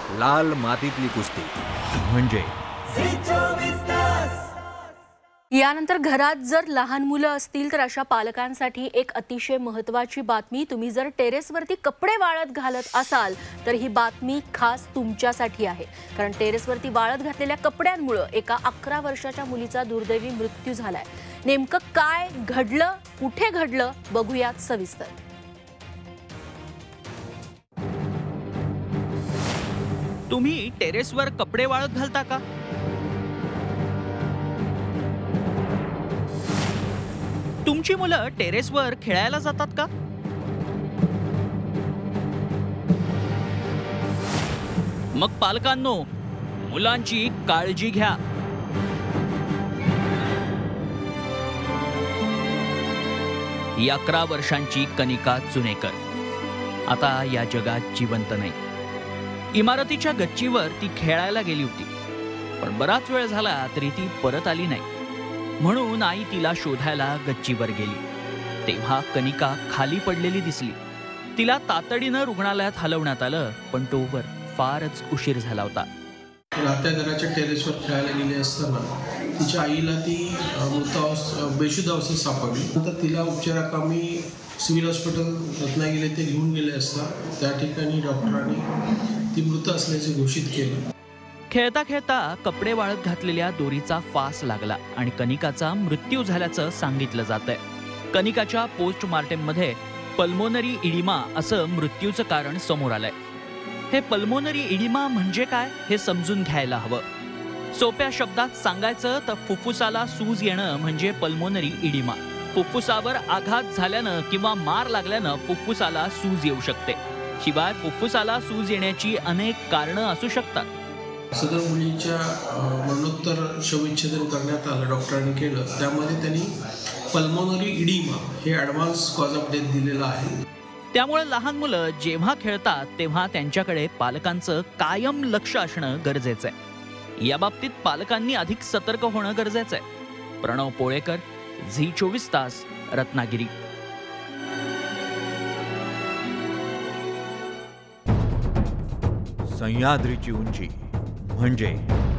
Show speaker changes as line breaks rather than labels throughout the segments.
लाल मातीतली कुस्ती म्हणजे
यानंतर घरात जर लहान मुलं असतील तर अशा पालकांसाठी एक अतिशय महत्त्वाची बातमी। तुम्ही जर टेरेसवरती कपडे वाळत घालत असाल तर ही बातमी खास तुमच्यासाठी आहे, कारण टेरेसवरती वाळत घातलेल्या कपड्यांमुळे एका 11 वर्षाच्या मुलीचा दुर्दैवी मृत्यू झालाय। नेमकं काय घडलं, कुठे घडलं, बघूयात सविस्तर।
तुम्ही टेरेसवर कपडे वाळत घालता का? तुमची मुलं टेरेसवर खेळायला जातात का? मग पालकांनो, मुलांची काळजी घ्या। ही 11 वर्षांची कनिका चुनेकर आता या जगात जिवंत नाही। इमारतीच्या गच्चीवर ती खेळायला गेली होती, पण बराच वेळ झाला तरी ती परत आली नाही। म्हणून आई तिला शोधायला गच्चीवर गेली, तेव्हा कनिका खाली पडलेली दिसली। तिला तातडीनं रुग्णालयात हलवण्यात आलं, पण तोवर फारच उशीर झाला होता।
राहत्या घराच्या टेरेसवर खेळायला गेली असताना तिच्या आईला ती बेशुद्ध अवस्थेत सापडली। नंतर तिला उपचाराकामी सिव्हिल हॉस्पिटल रत्नागिरी येथे घेऊन गेले असता त्या ठिकाणी डॉक्टरांनी ती मृत असल्याचे घोषित केलं।
खेळता खेळता कपडे वाळत घातलेल्या दोरीचा फास लागला आणि कनिकाचा मृत्यू झाल्याचं सांगितलं जातंय। कनिकाच्या पोस्टमार्टममध्ये पल्मोनरी इडिमा असं मृत्यूचं कारण समोर आलंय। हे पल्मोनरी इडिमा म्हणजे काय हे समजून घ्यायला हवं। सोप्या शब्दात सांगायचं तर फुफ्फुसाला सूज येणं म्हणजे पल्मोनरी इडिमा। फुफ्फुसावर आघात झाल्यानं किंवा मार लागल्यानं फुफ्फुसाला सूज येऊ शकते। शिवाय फुफ्फुसाला सूज येण्याची अनेक कारणं असू शकतात।
सदर मुलीच्या मरणोत्तर शवविच्छेदन करण्यात आलं, डॉक्टरांनी केलं। त्यामध्ये त्यांनी पल्मोनरी इडिमा हे ॲडव्हान्स कॉज ऑफ डेथ दिलेलं आहे।
त्यामुळे लहान मुलं जेव्हा खेळतात तेव्हा त्यांच्याकडे पालकांचं कायम लक्ष असणं गरजेचं आहे। या बाबतीत पालकांनी अधिक सतर्क होणं गरजेचं आहे। प्रणव पोळेकर, झी24 तास, रत्नागिरी।
सह्याद्रीची उंची म्हणजे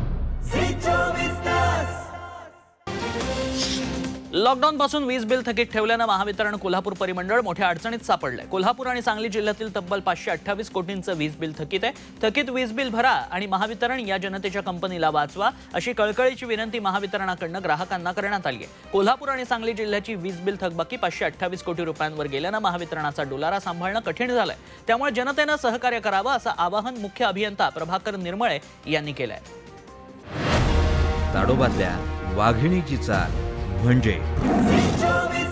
लॉकडाऊन पासून वीज बिल थकीत ठेवल्यानं महावितरण कोल्हापूर परिमंडळ मोठ्या अडचणीत सापडलंय। कोल्हापूर आणि सांगली जिल्ह्यातील तब्बल 528 कोटींचं वीज बिल थकीत आहे। थकीत वीज बिल भरा आणि महावितरण या जनतेच्या कंपनीला वाचवा अशी कळकळीची विनंती महावितरणाकडून ग्राहकांना करण्यात आली आहे। कोल्हापूर आणि सांगली जिल्ह्याची वीज बिल थकबाकी 528 कोटी रुपयांवर गेल्यानं महावितरणाचा डोलारा सांभाळणं कठीण झालंय। त्यामुळे जनतेनं सहकार्य करावं असं आवाहन मुख्य अभियंता प्रभाकर निर्मळे यांनी केलंय।
ताडोबातल्या वाघिणीची चाल म्हणजे